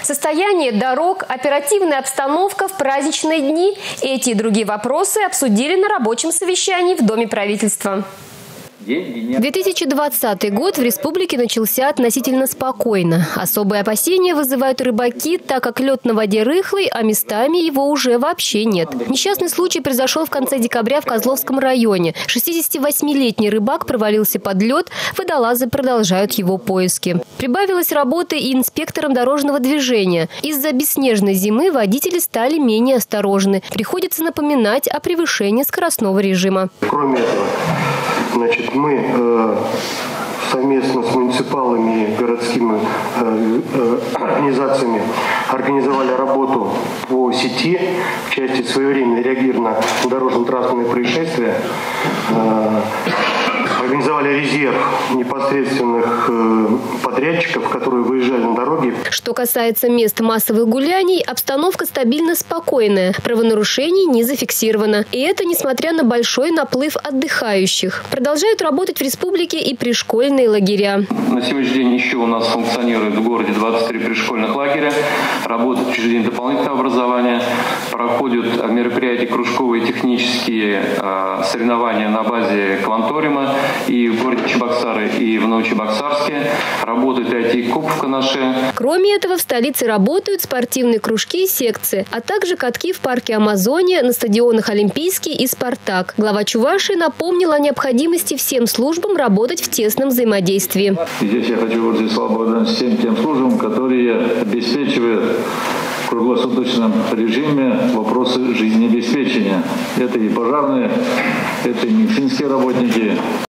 Состояние дорог, оперативная обстановка в праздничные дни – эти и другие вопросы обсудили на рабочем совещании в Доме правительства. 2020 год в республике начался относительно спокойно. Особые опасения вызывают рыбаки, так как лед на воде рыхлый, а местами его уже вообще нет. Несчастный случай произошел в конце декабря в Козловском районе. 68-летний рыбак провалился под лед, водолазы продолжают его поиски. Прибавилось работы и инспекторам дорожного движения. Из-за бесснежной зимы водители стали менее осторожны. Приходится напоминать о превышении скоростного режима. Кроме этого, мы совместно с муниципалами и городскими организациями организовали работу по сети в части своевременного реагирования на дорожно-транспортные происшествия. Организовали резерв непосредственных подрядчиков, которые выезжали на дороги. Что касается мест массовых гуляний, обстановка стабильно спокойная. Правонарушений не зафиксировано. И это несмотря на большой наплыв отдыхающих. Продолжают работать в республике и пришкольные лагеря. На сегодняшний день еще у нас функционирует в городе 23 пришкольных лагеря. Работают учреждения дополнительного образования. Проходят мероприятия кружковые, технические соревнования на базе Кванториума. И в городе Чебоксары, и в Новочебоксарске. Работает IT-кубка наша. Кроме этого, в столице работают спортивные кружки и секции, а также катки в парке Амазония, на стадионах Олимпийский и Спартак. Глава Чувашии напомнил о необходимости всем службам работать в тесном взаимодействии. Здесь я хочу выразить славу благодарность всем тем службам, которые обеспечивают в круглосуточном режиме вопросы жизнеобеспечения. Это и пожарные, это и медицинские работники.